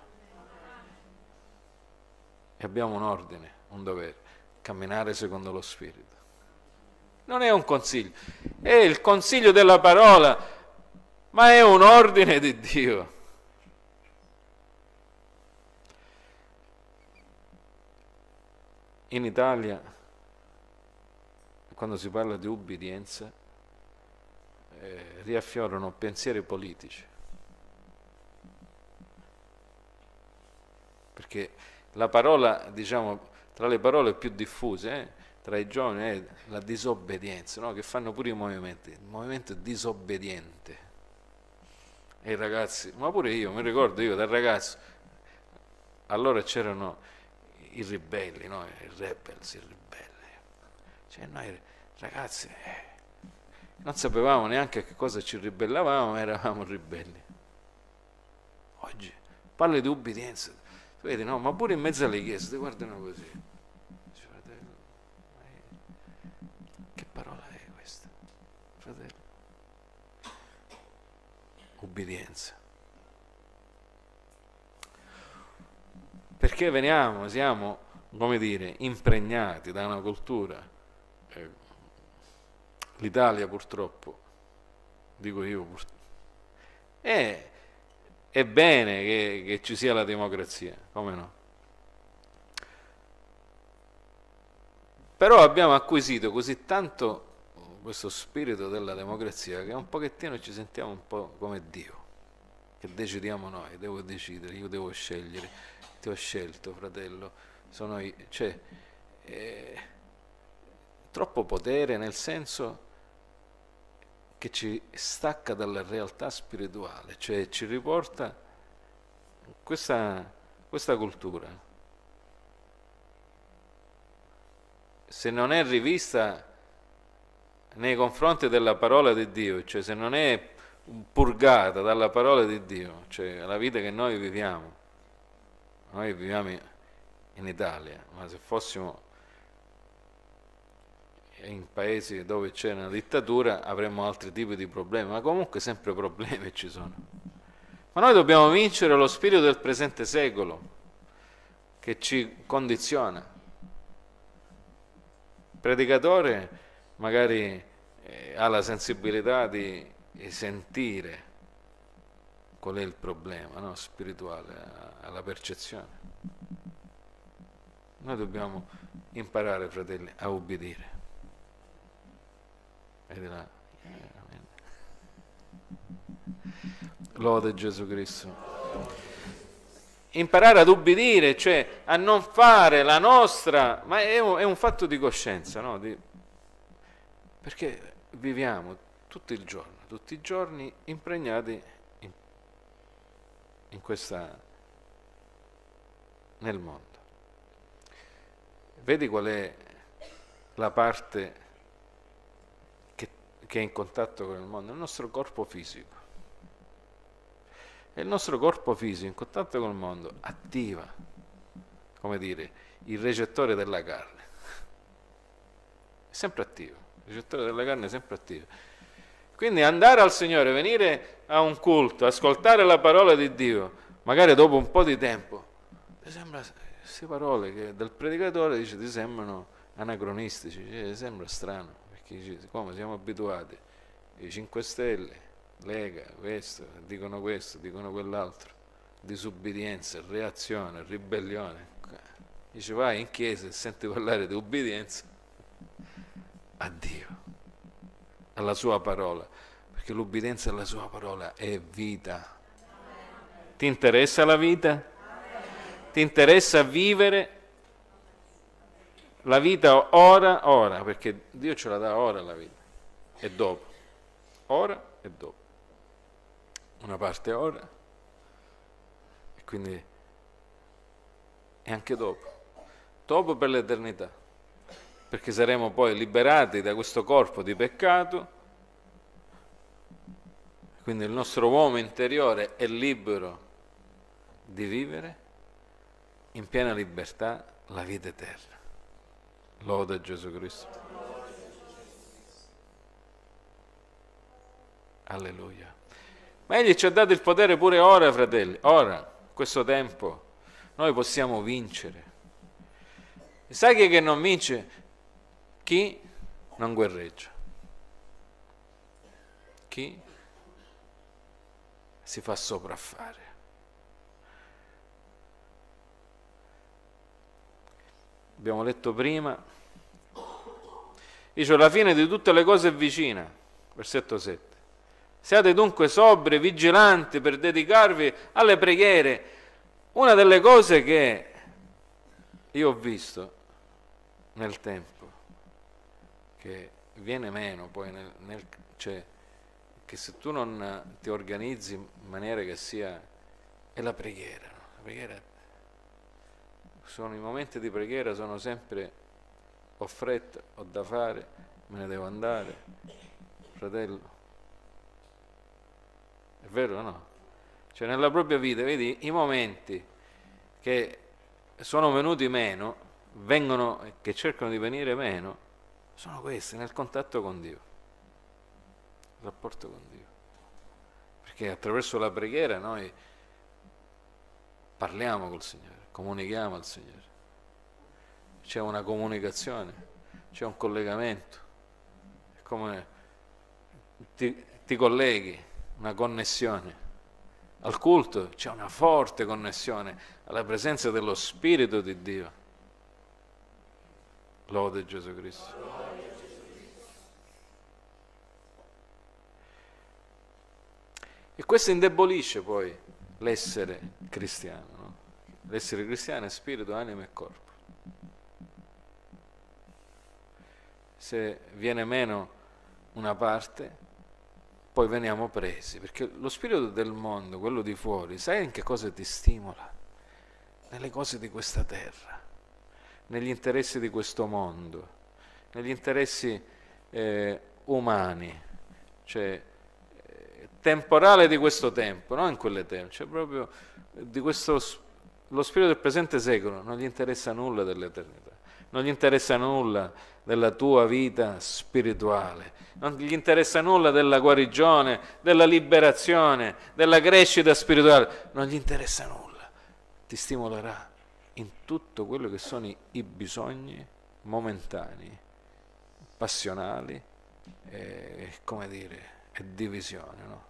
E abbiamo un ordine, un dovere, camminare secondo lo Spirito. Non è un consiglio, è il consiglio della parola, ma è un ordine di Dio. in Italia, quando si parla di ubbidienza, riaffiorano pensieri politici. Perché la parola, diciamo, tra le parole più diffuse tra i giovani è la disobbedienza, no? Che fanno pure i movimenti, il movimento disobbediente. E i ragazzi, ma pure io, mi ricordo io da ragazzo, allora c'erano i ribelli, no? I rebels, i ribelli. Cioè noi ragazzi non sapevamo neanche a che cosa ci ribellavamo, ma eravamo ribelli. Oggi parli di ubbidienza, tu vedi, no? Ma pure in mezzo alle chiese ti guardano così. Dice, fratello, che parola è questa? Fratello, ubbidienza. Perché siamo, come dire, impregnati da una cultura, l'Italia purtroppo, dico io, è bene che ci sia la democrazia, come no? Però abbiamo acquisito così tanto questo spirito della democrazia che un pochettino ci sentiamo un po' come Dio, che decidiamo noi, devo decidere, io devo scegliere. Ti ho scelto, fratello, cioè, troppo potere, nel senso che ci stacca dalla realtà spirituale, cioè ci riporta questa cultura. Se non è rivista nei confronti della parola di Dio, cioè se non è purgata dalla parola di Dio, cioè la vita che noi viviamo in Italia, ma se fossimo in paesi dove c'è una dittatura avremmo altri tipi di problemi, ma comunque sempre problemi ci sono. Ma noi dobbiamo vincere lo spirito del presente secolo che ci condiziona. Il predicatore magari ha la sensibilità di sentire qual è il problema, no? Spirituale, alla percezione. Noi dobbiamo imparare, fratelli, a ubbidire. Lode Gesù Cristo. Imparare ad ubbidire, cioè a non fare la nostra, ma è un fatto di coscienza, no? Perché viviamo tutti i giorni impregnati nel mondo. Vedi qual è la parte che è in contatto con il mondo? Il nostro corpo fisico. E il nostro corpo fisico in contatto con il mondo attiva, come dire, il recettore della carne. È sempre attivo, il recettore della carne è sempre attivo. Quindi andare al Signore, venire a un culto, ascoltare la parola di Dio, magari dopo un po' di tempo, ti sembra, queste parole del predicatore dice, ti sembrano anacronistici, ti sembra strano, perché come siamo abituati, i 5 Stelle, Lega, dicono questo, dicono quell'altro, disubbidienza, reazione, ribellione. Dice vai in chiesa e senti parlare di ubbidienza a Dio, alla sua parola, perché l'ubbidienza alla sua parola è vita. Ti interessa la vita? Ti interessa vivere la vita ora, perché Dio ce la dà ora la vita e dopo, ora e dopo. Una parte ora e quindi e anche dopo per l'eternità, perché saremo poi liberati da questo corpo di peccato, quindi il nostro uomo interiore è libero di vivere in piena libertà la vita eterna. Lode Gesù Cristo. Alleluia. Ma Egli ci ha dato il potere pure ora, fratelli, ora, questo tempo, noi possiamo vincere. E sai chi è che non vince? Chi non guerreggia. Chi si fa sopraffare. abbiamo letto prima, dice la fine di tutte le cose è vicina, versetto 7. Siate dunque sobri, vigilanti per dedicarvi alle preghiere. Una delle cose che io ho visto nel tempo, che viene meno poi, cioè che se tu non ti organizzi in maniera che sia, è la preghiera. No? La preghiera, sono i momenti di preghiera, sono sempre ho fretta, ho da fare, me ne devo andare, fratello. È vero o no? Cioè nella propria vita, vedi, i momenti che sono venuti meno, che cercano di venire meno, sono questi, nel contatto con Dio, il rapporto con Dio. Perché attraverso la preghiera noi parliamo col Signore, comunichiamo al Signore. C'è una comunicazione, c'è un collegamento, è come ti colleghi, una connessione. Al culto c'è una forte connessione alla presenza dello Spirito di Dio. Lode Gesù Cristo. E questo indebolisce poi l'essere cristiano, no? L'essere cristiano è spirito, anima e corpo. Se viene meno una parte, poi veniamo presi, perché lo spirito del mondo, quello di fuori, sai in che cosa ti stimola? Nelle cose di questa terra, negli interessi di questo mondo, negli interessi umani, cioè temporale di questo tempo, non in quelle tempo, cioè proprio di questo, lo spirito del presente secolo non gli interessa nulla dell'eternità, non gli interessa nulla della tua vita spirituale, non gli interessa nulla della guarigione, della liberazione, della crescita spirituale, non gli interessa nulla. Ti stimolerà in tutto quello che sono i bisogni momentanei, passionali, come dire, e divisione, no?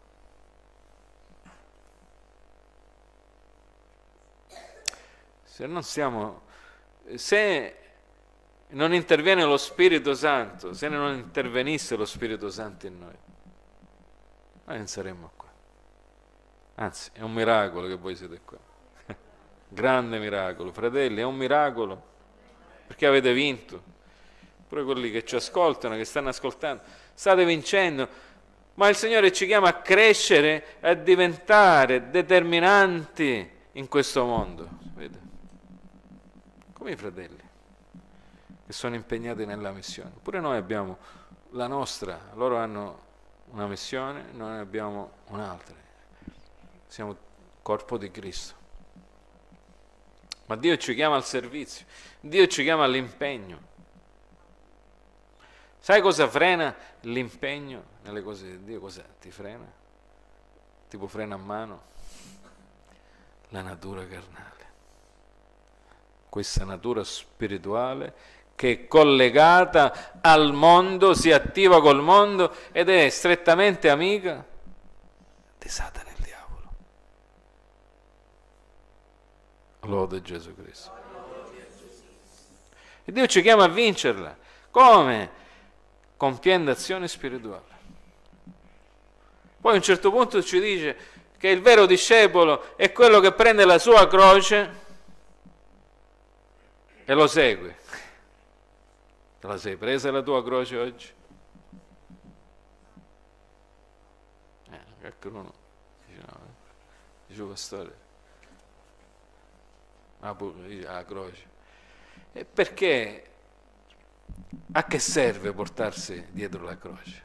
Se non interviene lo Spirito Santo, se non intervenisse lo Spirito Santo in noi non saremmo qua. Anzi, è un miracolo che voi siete qua. Grande miracolo, fratelli, è un miracolo, perché avete vinto. Pure quelli che ci ascoltano, che stanno ascoltando, state vincendo, ma il Signore ci chiama a crescere e a diventare determinanti in questo mondo. Vedete? Come i fratelli che sono impegnati nella missione. Pure noi abbiamo la nostra, loro hanno una missione, noi abbiamo un'altra. Siamo corpo di Cristo. Ma Dio ci chiama al servizio, Dio ci chiama all'impegno. Sai cosa frena l'impegno nelle cose di Dio? Cosa ti frena? Tipo frena a mano? La natura carnale. Questa natura spirituale che è collegata al mondo, si attiva col mondo ed è strettamente amica di Satana e il diavolo. Lode Gesù Cristo. E Dio ci chiama a vincerla. Come? Compiendo azione spirituale. Poi a un certo punto ci dice che il vero discepolo è quello che prende la sua croce e lo segue. Te la sei presa la tua croce oggi? Qualcuno dice no, dice pastore, la croce. E perché? A che serve portarsi dietro la croce?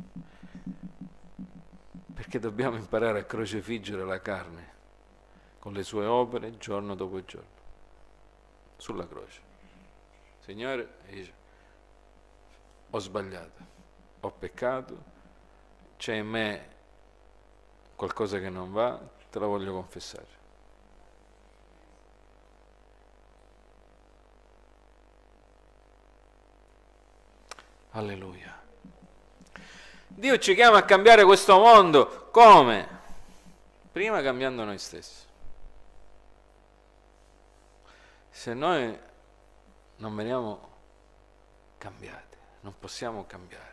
Perché dobbiamo imparare a crocefiggere la carne con le sue opere giorno dopo giorno. Sulla croce. Signore, dice, ho sbagliato, ho peccato, c'è in me qualcosa che non va, te la voglio confessare. Alleluia. Dio ci chiama a cambiare questo mondo. Come? Prima cambiando noi stessi. Se noi non veniamo cambiati, non possiamo cambiare.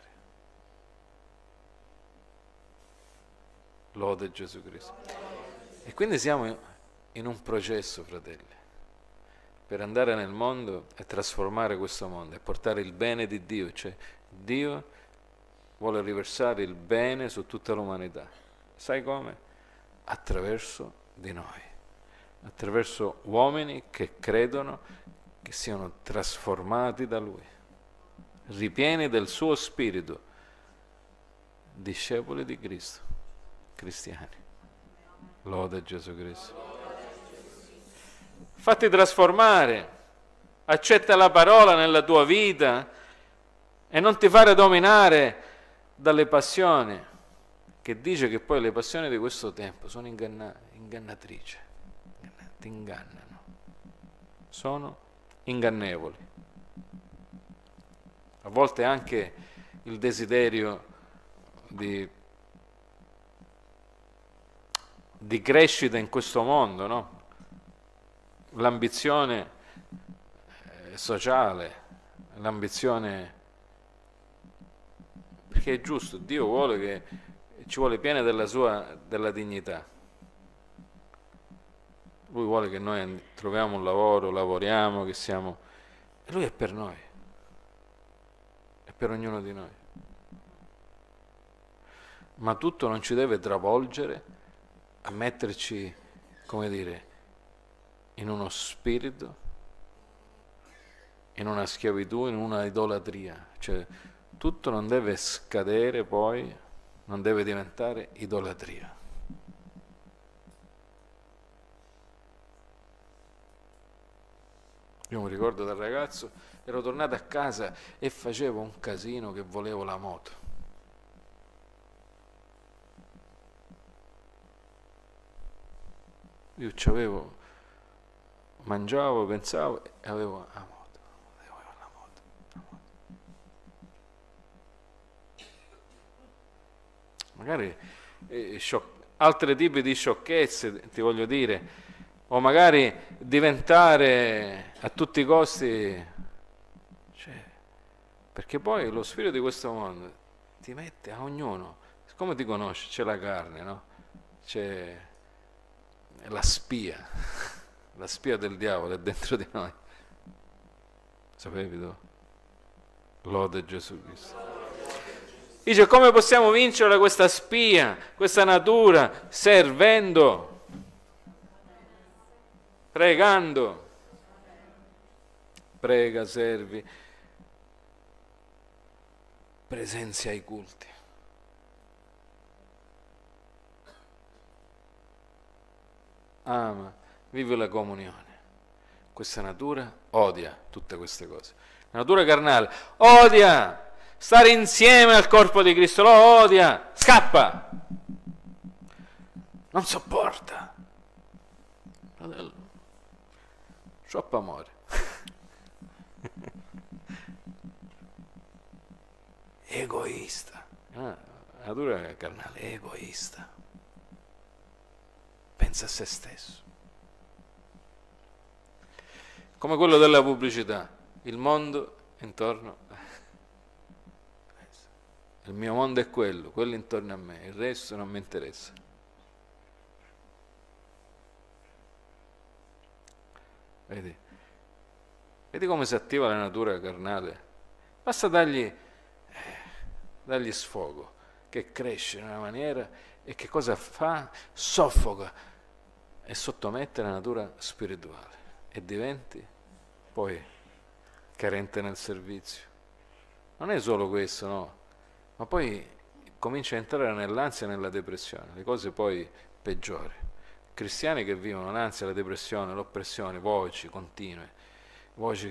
Lode Gesù Cristo. E quindi siamo in un processo, fratelli, per andare nel mondo e trasformare questo mondo e portare il bene di Dio, cioè Dio vuole riversare il bene su tutta l'umanità. Sai come? Attraverso di noi, attraverso uomini che credono, che siano trasformati da Lui, ripieni del suo spirito, discepoli di Cristo, cristiani. Lode Gesù Cristo. Fatti trasformare, accetta la parola nella tua vita e non ti fare dominare dalle passioni, che dice che poi le passioni di questo tempo sono ingannatrici, ti ingannano, sono ingannevoli. A volte anche il desiderio di crescita in questo mondo, no? L'ambizione sociale, l'ambizione, perché è giusto, Dio vuole che ci vuole piena della dignità. Lui vuole che noi troviamo un lavoro, lavoriamo, che siamo, e Lui è per noi, è per ognuno di noi. Ma tutto non ci deve travolgere a metterci, come dire, in uno spirito, in una schiavitù, in una idolatria. Cioè, tutto non deve scadere poi, non deve diventare idolatria. Io mi ricordo da ragazzo, ero tornato a casa e facevo un casino che volevo la moto. Io c'avevo, mangiavo, pensavo e avevo la moto, la moto. Magari altri tipi di sciocchezze, ti voglio dire, o magari diventare a tutti i costi, cioè, perché poi lo spirito di questo mondo ti mette a ognuno, come ti conosci, c'è la carne, no? C'è la spia del diavolo è dentro di noi. Sapevi tu? Lode Gesù Cristo. Dice, come possiamo vincere questa spia, questa natura? Servendo, pregando. Prega, servi, presenzia ai culti. Ama, vive la comunione. Questa natura odia tutte queste cose. La natura carnale odia stare insieme al corpo di Cristo, lo odia, scappa, non sopporta. Fratello, troppo amore. Egoista. La natura carnale è egoista. Pensa a se stesso. Come quello della pubblicità, il mondo intorno, il mio mondo è quello intorno a me, il resto non mi interessa. Vedi come si attiva la natura carnale? Basta dargli sfogo, che cresce in una maniera, e che cosa fa? Soffoca e sottomette la natura spirituale e diventi poi carente nel servizio. Non è solo questo, no, ma poi comincia a entrare nell'ansia e nella depressione, le cose poi peggiori. Cristiani che vivono l'ansia, la depressione, l'oppressione, voci continue, voci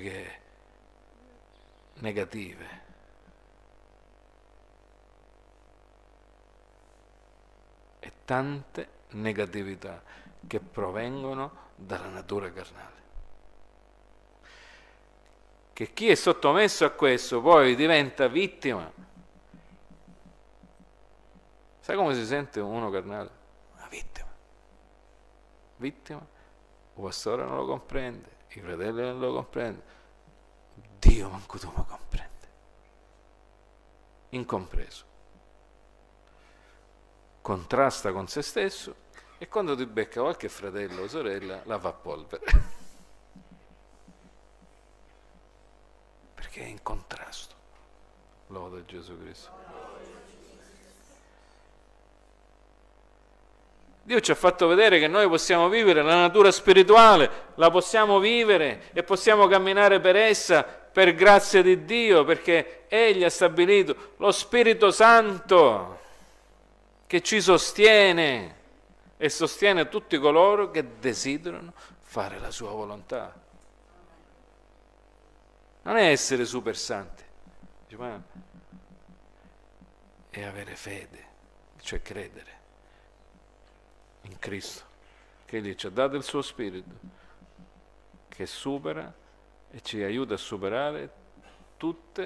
negative. E tante negatività che provengono dalla natura carnale. Che chi è sottomesso a questo poi diventa vittima. Sai come si sente uno carnale? Una vittima. Vittima, il pastore non lo comprende, i fratelli non lo comprendono, Dio manco tu mi comprende. Incompreso. Contrasta con se stesso e quando ti becca qualche fratello o sorella la fa a polvere. Perché è in contrasto. Lode Gesù Cristo. Dio ci ha fatto vedere che noi possiamo vivere la natura spirituale, la possiamo vivere e possiamo camminare per essa per grazia di Dio, perché Egli ha stabilito lo Spirito Santo che ci sostiene e sostiene tutti coloro che desiderano fare la sua volontà. Non è essere super santi, ma è avere fede, cioè credere in Cristo, che Egli ci ha dato il suo Spirito, che supera e ci aiuta a superare tutti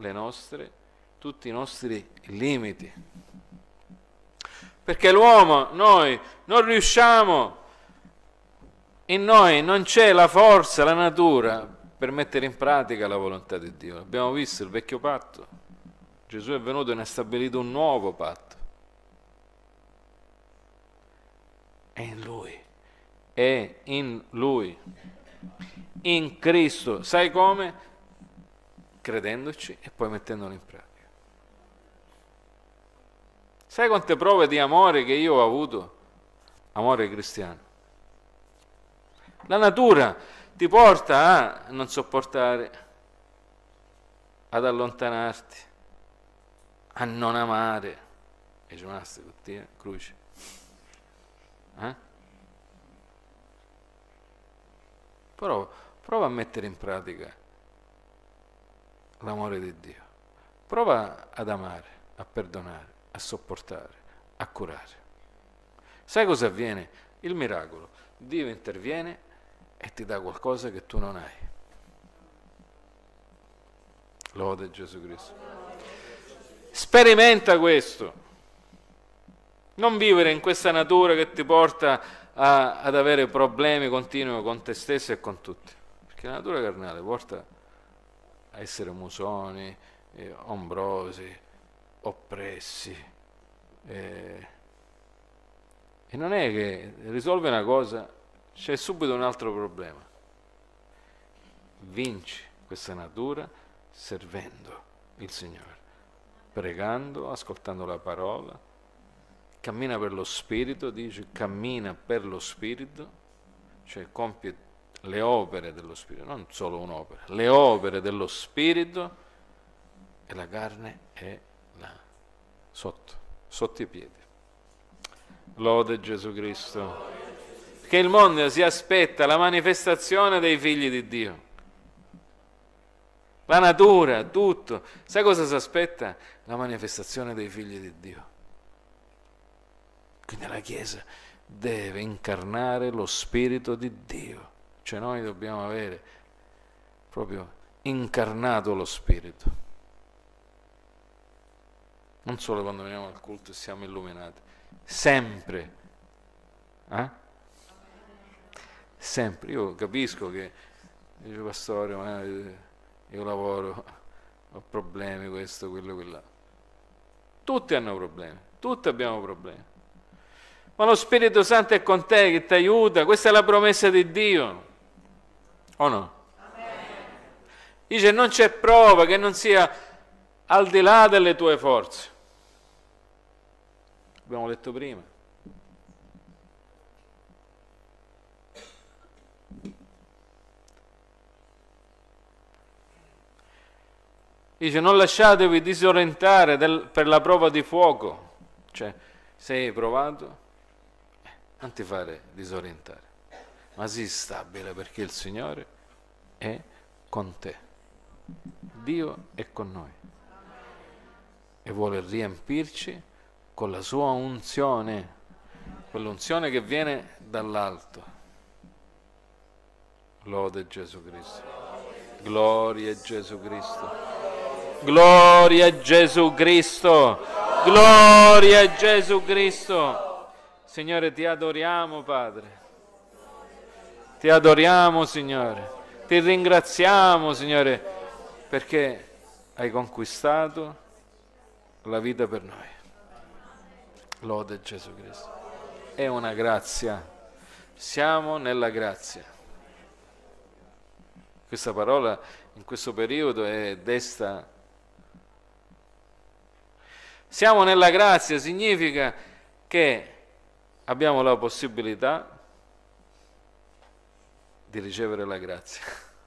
i nostri limiti. Perché l'uomo, noi, non riusciamo, in noi non c'è la forza, la natura per mettere in pratica la volontà di Dio. Abbiamo visto il vecchio patto, Gesù è venuto e ne ha stabilito un nuovo patto. È in Lui, in Cristo. Sai come? Credendoci e poi mettendolo in pratica. Sai quante prove di amore che io ho avuto? Amore cristiano. La natura ti porta a non sopportare, ad allontanarti, a non amare. E ci rimasti tutti, cruci. Però prova a mettere in pratica l'amore di Dio. Prova ad amare, a perdonare, a sopportare, a curare. Sai cosa avviene? Il miracolo. Dio interviene e ti dà qualcosa che tu non hai. Lode Gesù Cristo. Sperimenta questo. Non vivere in questa natura che ti porta ad avere problemi continui con te stesso e con tutti. Perché la natura carnale porta a essere musoni, ombrosi, oppressi. E non è che risolve una cosa, c'è subito un altro problema. Vinci questa natura servendo il Signore, pregando, ascoltando la parola. Cammina per lo Spirito, dice, cammina per lo Spirito, cioè compie le opere dello Spirito, non solo un'opera, le opere dello Spirito, e la carne è là, sotto i piedi. Lode Gesù Cristo. Che il mondo si aspetta la manifestazione dei figli di Dio. La natura, tutto. Sai cosa si aspetta? La manifestazione dei figli di Dio. Quindi la Chiesa deve incarnare lo Spirito di Dio, cioè noi dobbiamo avere proprio incarnato lo Spirito, non solo quando veniamo al culto e siamo illuminati, sempre, sempre. Io capisco che dice pastore, ma io lavoro, ho problemi, questo, quello, quella. Tutti hanno problemi, tutti abbiamo problemi. Ma lo Spirito Santo è con te, che ti aiuta. Questa è la promessa di Dio. O no? Amen. Dice, non c'è prova che non sia al di là delle tue forze. Abbiamo letto prima. Dice, non lasciatevi disorientare per la prova di fuoco. Cioè, sei provato? Non ti fare disorientare, ma sii stabile, perché il Signore è con te. Dio è con noi e vuole riempirci con la sua unzione, quell'unzione che viene dall'alto. Lode Gesù Cristo. Gloria a Gesù Cristo. Gloria a Gesù Cristo. Gloria a Gesù Cristo. Signore, ti adoriamo, Padre. Ti adoriamo, Signore. Ti ringraziamo, Signore, perché hai conquistato la vita per noi. Lode Gesù Cristo. È una grazia. Siamo nella grazia. Questa parola in questo periodo è desta. Siamo nella grazia significa che abbiamo la possibilità di ricevere la grazia,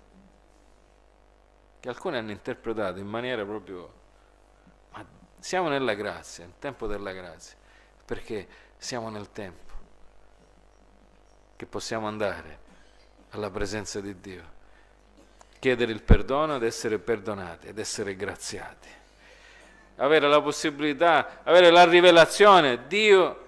che alcuni hanno interpretato in maniera proprio, ma siamo nella grazia, nel tempo della grazia, perché siamo nel tempo che possiamo andare alla presenza di Dio, chiedere il perdono ed essere perdonati ed essere graziati, avere la possibilità, avere la rivelazione. Dio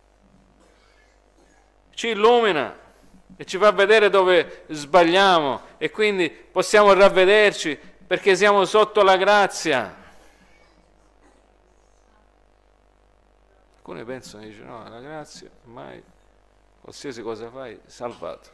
ci illumina e ci fa vedere dove sbagliamo e quindi possiamo ravvederci perché siamo sotto la grazia. Alcuni pensano, dicono, no, la grazia, mai, qualsiasi cosa fai, salvato.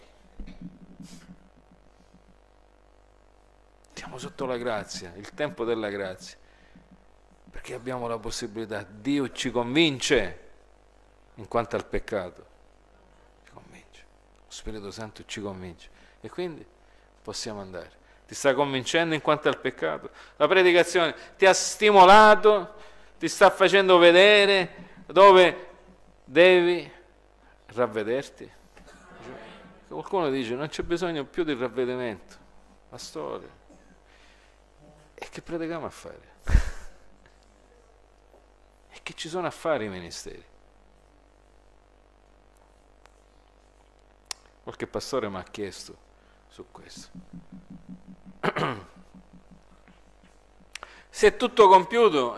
Siamo sotto la grazia, il tempo della grazia, perché abbiamo la possibilità. Dio ci convince in quanto al peccato, ci convince, lo Spirito Santo ci convince e quindi possiamo andare. Ti sta convincendo in quanto al peccato? La predicazione ti ha stimolato, ti sta facendo vedere dove devi ravvederti? Qualcuno dice non c'è bisogno più di ravvedimento, pastore, e che predichiamo a fare? E che ci sono a fare i ministeri? Qualche pastore mi ha chiesto su questo. Se è tutto compiuto,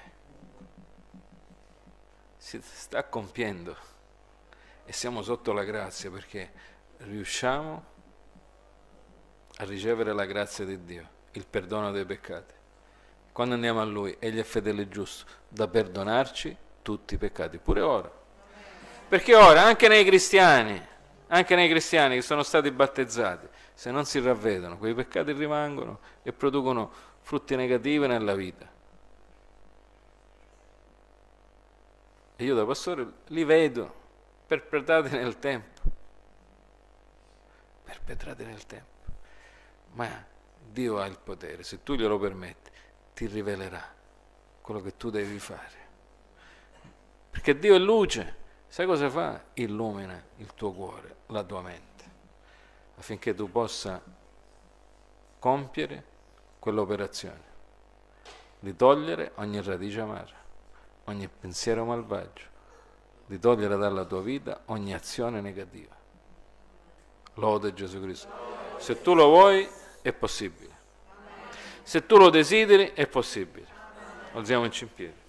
si sta compiendo e siamo sotto la grazia perché riusciamo a ricevere la grazia di Dio, il perdono dei peccati. Quando andiamo a Lui, Egli è fedele e giusto da perdonarci tutti i peccati, pure ora. Perché ora, anche nei cristiani che sono stati battezzati, se non si ravvedono, quei peccati rimangono e producono frutti negativi nella vita. E io da pastore li vedo perpetrati nel tempo. Perpetrati nel tempo. Ma Dio ha il potere, se tu glielo permetti, ti rivelerà quello che tu devi fare. Perché Dio è luce. Sai cosa fa? Illumina il tuo cuore, la tua mente, affinché tu possa compiere quell'operazione di togliere ogni radice amara, ogni pensiero malvagio, di togliere dalla tua vita ogni azione negativa. Lode Gesù Cristo. Se tu lo vuoi, è possibile. Se tu lo desideri, è possibile. Alziamoci in piedi.